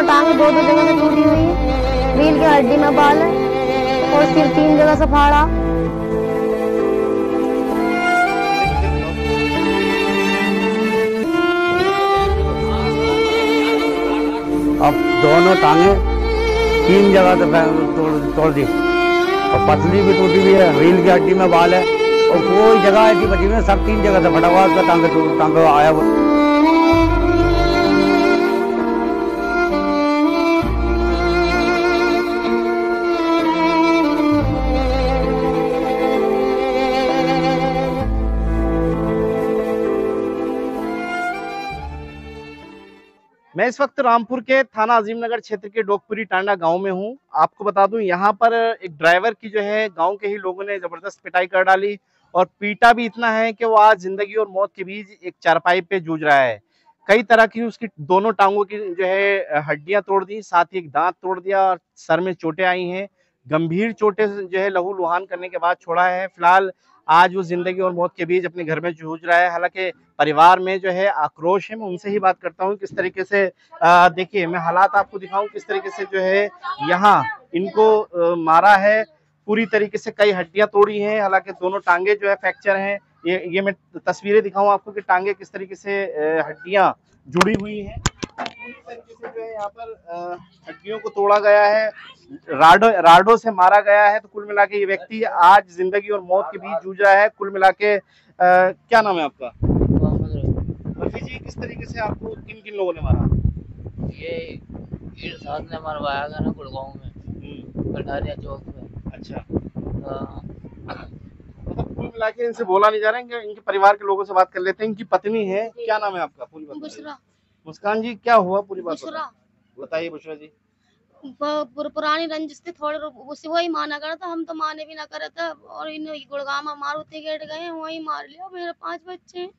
दोनों टांगे दो दो जगह से टूटी हुई है, रील की हड्डी में बाल है और सिर 3 जगह से फाड़ा। अब दोनों टांगे 3 जगह से तोड़ दी और पसली भी टूटी हुई है, रील की हड्डी में बाल है और कोई जगह ऐसी बची हुई है, सब 3 जगह से फटा हुआ उसका टांगे आया हुआ। मैं इस वक्त रामपुर के थाना अजीमनगर क्षेत्र के डोकपुरी टांडा गांव में हूं। आपको बता दूं यहाँ पर एक ड्राइवर की जो है गांव के ही लोगों ने जबरदस्त पिटाई कर डाली और पीटा भी इतना है कि वो आज जिंदगी और मौत के बीच एक चारपाई पे जूझ रहा है। कई तरह की उसकी दोनों टांगों की जो है हड्डियां तोड़ दी, साथ ही एक दांत तोड़ दिया और सर में चोटें आई हैं। गंभीर चोटें जो है लहू लुहान करने के बाद छोड़ा है। फिलहाल आज वो जिंदगी और मौत के बीच अपने घर में जूझ रहा है। हालांकि परिवार में जो है आक्रोश है। मैं उनसे ही बात करता हूँ किस तरीके से देखिए मैं हालात आपको दिखाऊं किस तरीके से जो है यहाँ इनको मारा है, पूरी तरीके से कई हड्डियां तोड़ी हैं। हालांकि दोनों टांगे जो है फ्रैक्चर हैं। ये मैं तस्वीरें दिखाऊं आपको कि टांगे किस तरीके से हड्डियां जुड़ी हुई हैं। पूरी तरीके से जो है यहाँ पर हड्डियों को तोड़ा गया है, राडो से मारा गया है। तो कुल मिला के ये व्यक्ति आज जिंदगी और मौत के बीच जूझ रहा है। कुल मिला के क्या नाम है आपका? रफी जी, किस तरीके से आपको किन किन लोगों ने मारा? ये साथ ने मरवाया था ना गुड़गांव में, कटारिया चौक में। अच्छा, मतलब कुल मिला के इनसे बोला नहीं जा रहा है। इनके परिवार के लोगों से बात कर लेते हैं। इनकी पत्नी है, क्या नाम है आपका? पूरी बात बुशरा। मुस्कान जी, क्या हुआ पूरी बात बताइए। बुशरा जी, पुरानी रंजिश थी थोड़े, उसे वही माना करा था, हम तो माने भी ना करे थे और इन गुड़गांव में मारुति गेट गए, वही मार लिया। मेरे 5 बच्चे हैं।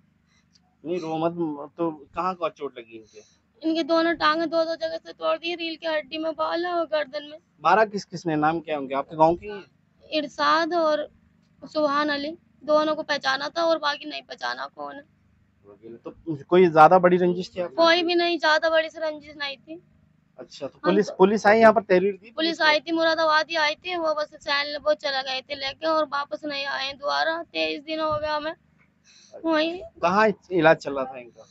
नहीं रो मत, तो कहाँ का चोट लगी इनके? इनके दोनों टांगे दो दो जगह से तोड़ दी, रील की हड्डी में बाल है और गर्दन में। मारा किस किसने? नाम क्या होंगे आपके गांव की? इरशाद और सुभान अली, दोनों को पहचाना था और बाकी नहीं पहचाना कौन है। तो कोई ज्यादा बड़ी रंजिश थी? कोई भी नहीं, ज्यादा बड़ी से रंजिश नहीं थी। अच्छा, तो पुलिस आई यहाँ पर तहरीर दी? पुलिस आई थी, मुरादाबाद आई थी। वो बस सैन वो चला गए थे लेके और वापस नहीं आए दोबारा। 23 दिन हो गया हमें। वही कहाँ इलाज चल रहा था इनका?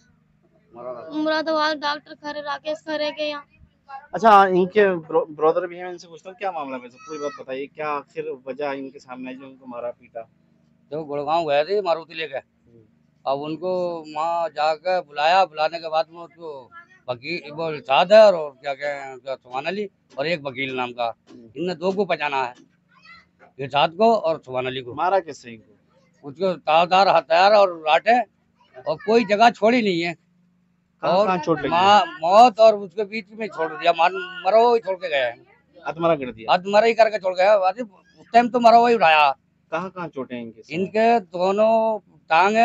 मुरादाबाद डॉक्टर खरे, राकेश खरे के यहाँ। अच्छा, इनके ब्रदर भी हैं, इनसे पूछता हूँ क्या मामला है, पूरी बात बताइए। क्या आखिर वजह इनके सामने जो उनको मारा पीटा? जो गुड़गांव गए थे मारुति लेके, अब उनको वहाँ जाकर बुलाने के बाद में उसको वकील वो इरशाद है और क्या क्या सुभान अली और एक वकील नाम का, इनने 2 को पहचाना है, इरशाद को और सुभान अली को। मारा किससे इनको? उसको तारदार हथियार और राटे और कोई जगह छोड़ी नहीं है। और चोट लगी? मौत और उसके बीच में छोड़ दिया, मरो ही छोड़ के गए, अधमरा कर दिया। अधमरा ही करके छोड़ गया। उस टाइम तो मरो ही उठाया। कहाँ चोटें इनके? इनके दोनों टांगे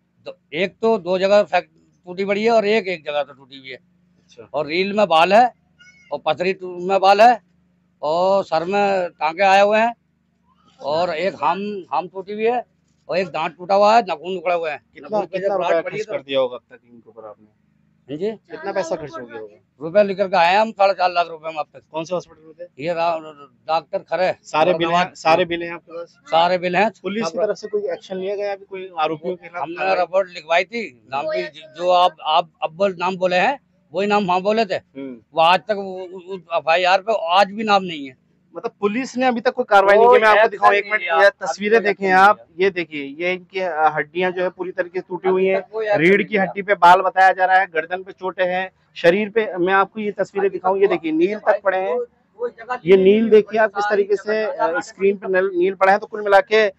एक तो 2 जगह टूटी पड़ी है और एक जगह तो टूटी हुई है। अच्छा। और रील में बाल है और पथरी में बाल है और सर में टांगे आए हुए हैं और एक हम टूटी हुई है और एक दांत टूटा हुआ है, नाखून उखड़ा हुआ है। कितना खर्च कर दिया होगा अब तक इनके ऊपर आपने? जी, कितना पैसा खर्च हो गया होगा? रुपए लेकर के आए हम 4.5 लाख रुपए में अब तक। कौन से हॉस्पिटल में थे? ये डॉक्टर खरे। सारे बिल हैं आपके पास? सारे बिल हैं। पुलिस की तरफ से कोई एक्शन लिया गया अभी कोई आरोपियों के खिलाफ? हमने रिपोर्ट लिखवाई थी, नाम भी जो आप अव्वल नाम बोले हैं वही नाम हम बोले थे। वो आज तक FIR पे आज भी नाम नहीं है। मतलब पुलिस ने अभी तक कोई कार्रवाई नहीं की। मैं आपको दिखाऊं, 1 मिनट, ये तस्वीरें देखें आप। ये देखिए, ये इनकी हड्डियां जो है पूरी तरीके से टूटी हुई हैं। रीढ़ की हड्डी पे बाल बताया जा रहा है, गर्दन पे चोटें हैं, शरीर पे। मैं आपको ये तस्वीरें दिखाऊं, ये देखिए नील तक पड़े हैं। ये नील देखिए आप किस तरीके से स्क्रीन पे नील पड़ा है। तो कुल मिला के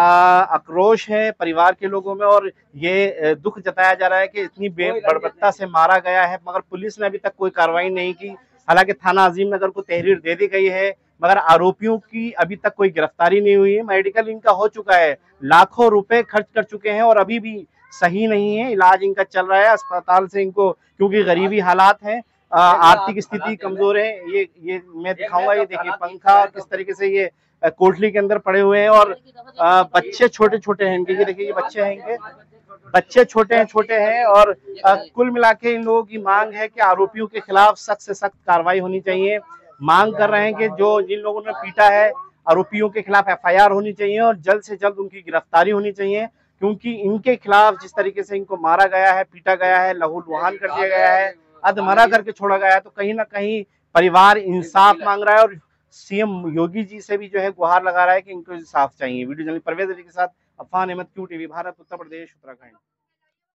आक्रोश है परिवार के लोगों में और ये दुख जताया जा रहा है कि इतनी बेबर्बरता से मारा गया है, मगर पुलिस ने अभी तक कोई कार्रवाई नहीं की। हालांकि थाना अजीमनगर को तहरीर दे दी गई है, मगर आरोपियों की अभी तक कोई गिरफ्तारी नहीं हुई है। मेडिकल इनका हो चुका है, लाखों रुपए खर्च कर चुके हैं और अभी भी सही नहीं है। इलाज इनका चल रहा है अस्पताल से इनको, क्योंकि गरीबी हालात हैं, आर्थिक स्थिति कमजोर है। ये मैं दिखाऊंगा, ये देखिए पंखा और किस तरीके से ये कोठली के अंदर पड़े हुए हैं और बच्चे छोटे छोटे हैं इनके। ये देखिए, ये बच्चे हैं इनके, बच्चे छोटे हैं और कुल मिला के इन लोगों की मांग है कि आरोपियों के खिलाफ सख्त से सख्त कार्रवाई होनी चाहिए। मांग कर रहे हैं कि जो जिन लोगों ने पीटा है आरोपियों के खिलाफ FIR होनी चाहिए और जल्द से जल्द उनकी गिरफ्तारी होनी चाहिए, क्योंकि इनके खिलाफ जिस तरीके से इनको मारा गया है, पीटा गया है, लहूलुहान कर दिया गया है, अधमरा करके छोड़ा गया है, तो कहीं ना कहीं परिवार इंसाफ मांग रहा है और CM योगी जी से भी जो है गुहार लगा रहा है कि इनको इंसाफ चाहिए। वीडियो जर्नलिस्ट परवेज अली के साथ अफान अहमद, QTV भारत, उत्तर प्रदेश, उत्तराखंड।